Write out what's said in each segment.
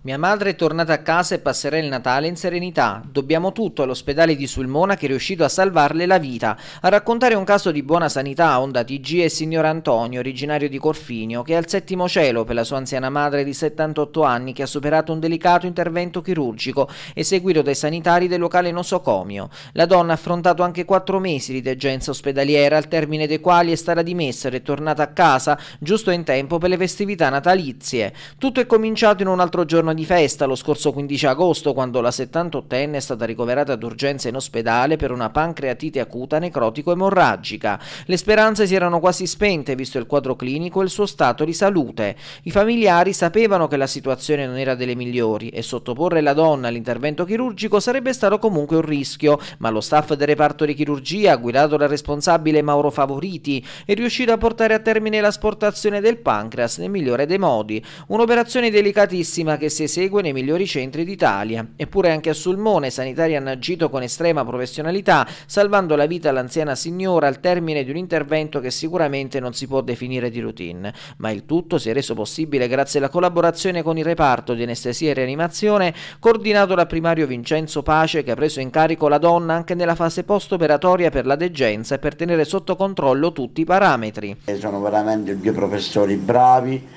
Mia madre è tornata a casa e passerà il Natale in serenità. Dobbiamo tutto all'ospedale di Sulmona che è riuscito a salvarle la vita. A raccontare un caso di buona sanità a Onda TG è il signor Antonio, originario di Corfinio, che è al settimo cielo per la sua anziana madre di 78 anni che ha superato un delicato intervento chirurgico eseguito dai sanitari del locale nosocomio. La donna ha affrontato anche 4 mesi di degenza ospedaliera, al termine dei quali è stata dimessa ed è tornata a casa giusto in tempo per le festività natalizie. Tutto è cominciato in un altro giorno di festa lo scorso 15 agosto, quando la 78enne è stata ricoverata d'urgenza in ospedale per una pancreatite acuta necrotico-emorragica. Le speranze si erano quasi spente visto il quadro clinico e il suo stato di salute. I familiari sapevano che la situazione non era delle migliori e sottoporre la donna all'intervento chirurgico sarebbe stato comunque un rischio, ma lo staff del reparto di chirurgia, guidato dal responsabile Mauro Favoriti, è riuscito a portare a termine l'asportazione del pancreas nel migliore dei modi. Un'operazione delicatissima che si esegue nei migliori centri d'Italia. Eppure anche a Sulmone i sanitari hanno agito con estrema professionalità, salvando la vita all'anziana signora al termine di un intervento che sicuramente non si può definire di routine. Ma il tutto si è reso possibile grazie alla collaborazione con il reparto di anestesia e rianimazione, coordinato dal primario Vincenzo Pace, che ha preso in carico la donna anche nella fase post-operatoria per la degenza e per tenere sotto controllo tutti i parametri. Sono veramente due professori bravi.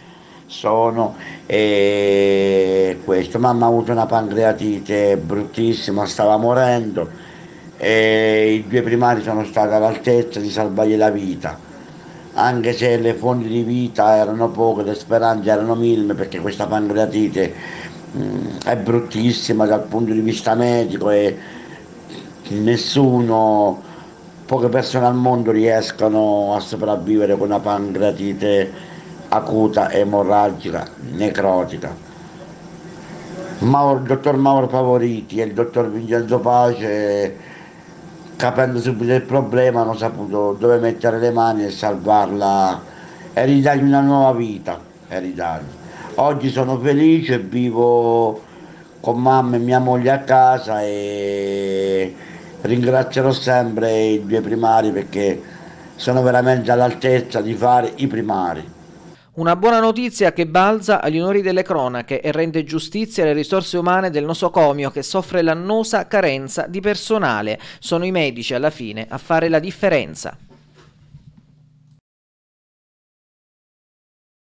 Questo, mamma ha avuto una pancreatite bruttissima, stava morendo e i due primari sono stati all'altezza di salvargli la vita, anche se le fonti di vita erano poche, le speranze erano minime, perché questa pancreatite è bruttissima dal punto di vista medico e nessuno, poche persone al mondo riescono a sopravvivere con una pancreatite acuta, emorragica, necrotica. Il dottor Mauro Favoriti e il dottor Vincenzo Pace, capendo subito il problema, hanno saputo dove mettere le mani e salvarla e ridargli una nuova vita. E ridargli. Oggi sono felice, vivo con mamma e mia moglie a casa e ringrazierò sempre i due primari perché sono veramente all'altezza di fare i primari. Una buona notizia che balza agli onori delle cronache e rende giustizia alle risorse umane del nosocomio che soffre l'annosa carenza di personale. Sono i medici alla fine a fare la differenza.